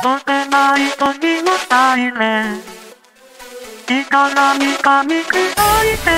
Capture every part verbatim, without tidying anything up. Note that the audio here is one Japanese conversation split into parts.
飛べない時のサイレン、いか何かに砕いて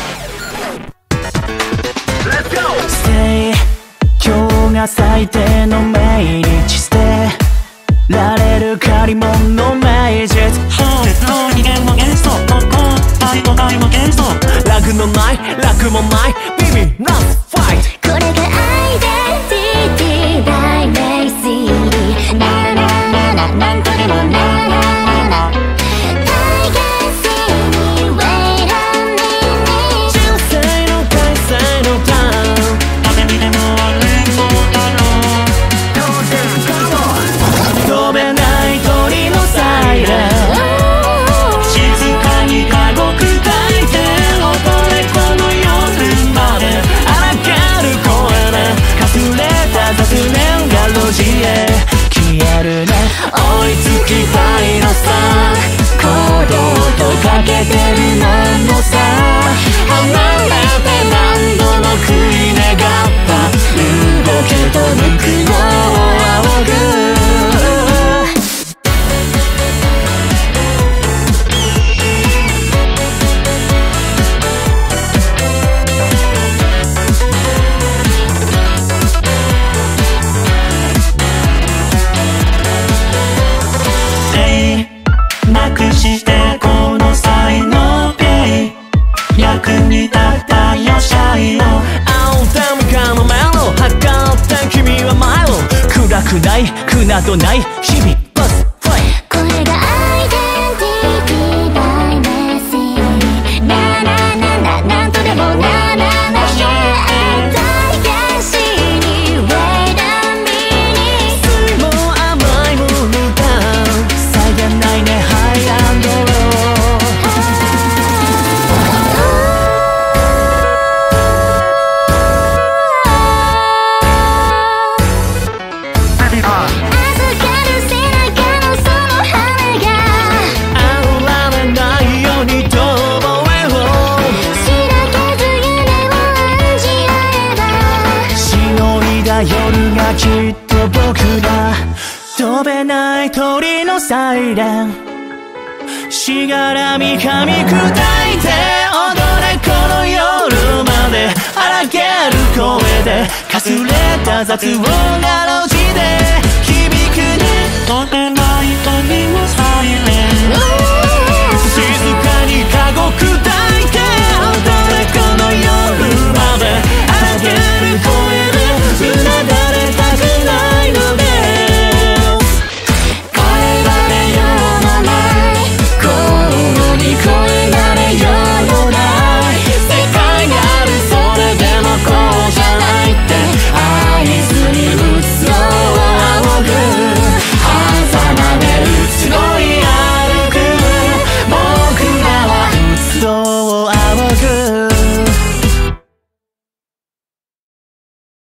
Let's go! Stay 今日が最低の命日捨てられる借り物の名実そうですの二元の元素ここ愛と愛の元素楽のない楽もないビビなファイトこれがアイデンティティ代名詞なななななんとでもななな体験しにウェイランに人生の開催のターン風にでもあるそうだろう飛べない鳥のサイレン静かに過酷抱いて踊れこの夜まで荒げる声でかすれた雑念が路地へ消えるね追いつきたいのさ行動とかけてるものさ離れて何度も食い願った動けとぬくもを仰ぐなくしてこの才能ペイ役に立ったよシャイよ青田ムカのメロ測った君はマイル暗くない苦などない日々バスファイこれがアイデンティティ代名詞なななななんとでもななな体験しにウェイランに酸いも甘いも歌うさげないねハイアンドロベビーバー預かる背中のその羽があられないように遠吠えをしらけず夢を案じ合えばしのいだ夜がきっと僕ら飛べない鳥のサイレンしがらみ噛み砕いて踊れこの夜まで荒げる声でかすれた雑音が路地で響くね飛べない時のサイレン